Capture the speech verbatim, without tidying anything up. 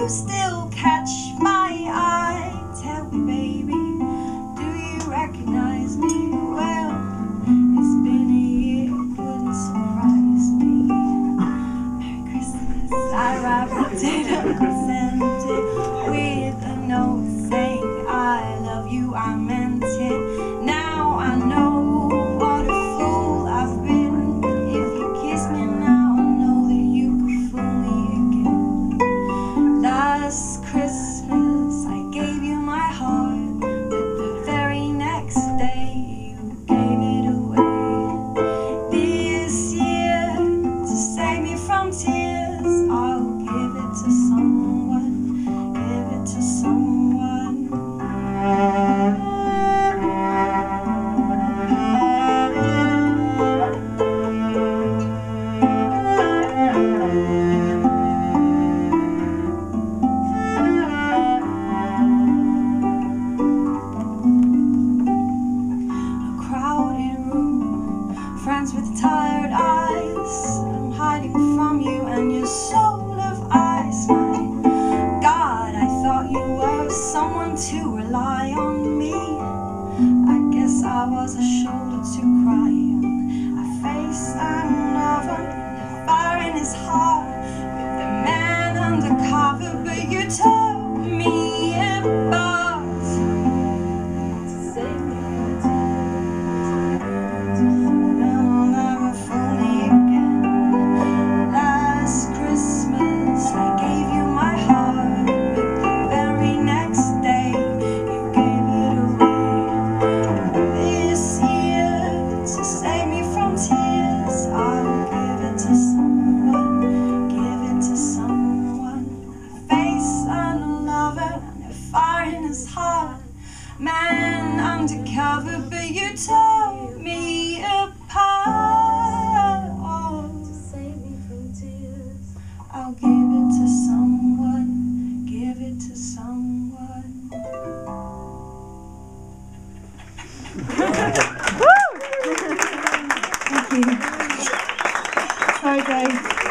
you still catch my eye? Tell me, baby, do you recognize me? Well, it's been a year, couldn't surprise me. Merry Christmas. I wrapped it up and sent it with a note saying I love you, I meant it. Now I know what a fool I've been. If you kiss me now, I know that you could fool me again. Last Christmas I gave you my heart, but the very next day you gave it away. This year, to save me from tears, I'll give it to someone, give it to someone. Friends with tired eyes, I'm hiding from you and your soul of ice. My God, I thought you were someone to rely on me. I guess I was a shoulder to cry on. I faced another, the fire in his heart, with the man undercover, but you told me apart. To save me from tears. Man undercover, but you tore me apart. To save me from tears, I'll give it to someone, give it to someone. Thank you. Sorry, Dave.